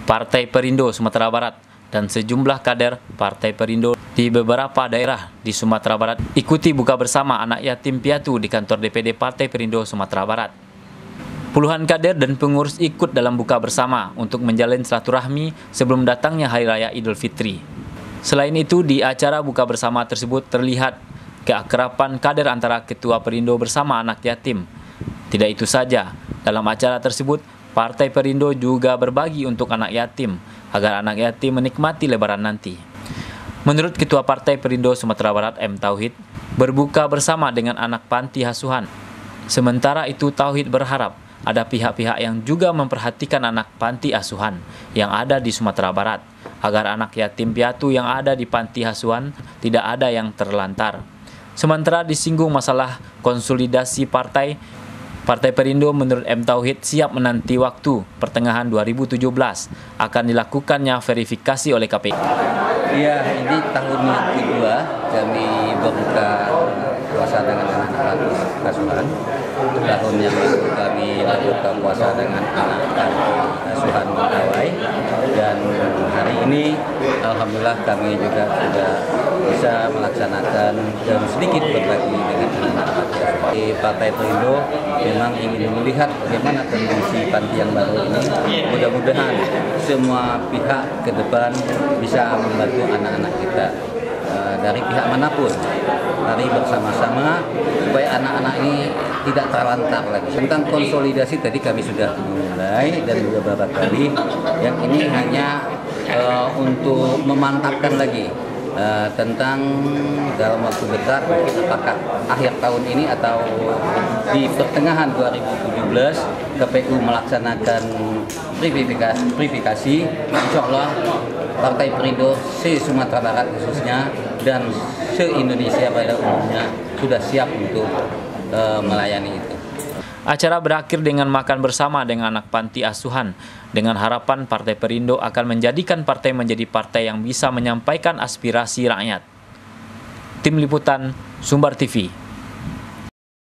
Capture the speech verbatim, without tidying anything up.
Partai Perindo Sumatera Barat dan sejumlah kader Partai Perindo di beberapa daerah di Sumatera Barat ikuti buka bersama anak yatim piatu di kantor D P D Partai Perindo Sumatera Barat. Puluhan kader dan pengurus ikut dalam buka bersama untuk menjalin silaturahmi sebelum datangnya Hari Raya Idul Fitri. Selain itu, di acara buka bersama tersebut terlihat keakraban kader antara Ketua Perindo bersama anak yatim. Tidak itu saja, dalam acara tersebut Partai Perindo juga berbagi untuk anak yatim agar anak yatim menikmati Lebaran nanti. Menurut Ketua Partai Perindo Sumatera Barat M. Tauhid, berbuka bersama dengan anak panti asuhan. Sementara itu Tauhid berharap ada pihak-pihak yang juga memperhatikan anak panti asuhan yang ada di Sumatera Barat, agar anak yatim piatu yang ada di panti asuhan tidak ada yang terlantar. Sementara disinggung masalah konsolidasi partai, Partai Perindo menurut M. Tauhid siap menanti waktu pertengahan dua ribu tujuh belas akan dilakukannya verifikasi oleh K P U. Iya, ini tahun yang kedua kami berbuka puasa dengan anak-anak asuhan. Tahun yang lalu kami berbuka puasa dengan anak-anak asuhan Mentawai, dan hari ini alhamdulillah kami juga sudah bisa melaksanakan dan sedikit berbagi dengan anak-anak asuhan. Di Partai Perindo memang ingin melihat bagaimana kondisi panti yang baru ini. Mudah-mudahan semua pihak ke depan bisa membantu anak-anak kita dari pihak manapun. Mari bersama-sama supaya anak-anak ini tidak terlantar lagi. Tentang konsolidasi tadi kami sudah mulai dan beberapa kali. Yang ini hanya uh, untuk memantapkan lagi uh, tentang dalam waktu dekat, mungkin apakah akhir tahun ini atau di pertengahan dua ribu tujuh belas K P U melaksanakan verifikasi, verifikasi insya Allah Partai Perindo se-Sumatera Barat khususnya dan se-Indonesia pada umumnya sudah siap untuk uh, melayani itu. Acara berakhir dengan makan bersama dengan anak panti asuhan dengan harapan Partai Perindo akan menjadikan partai menjadi partai yang bisa menyampaikan aspirasi rakyat. Tim Liputan Sumbar T V.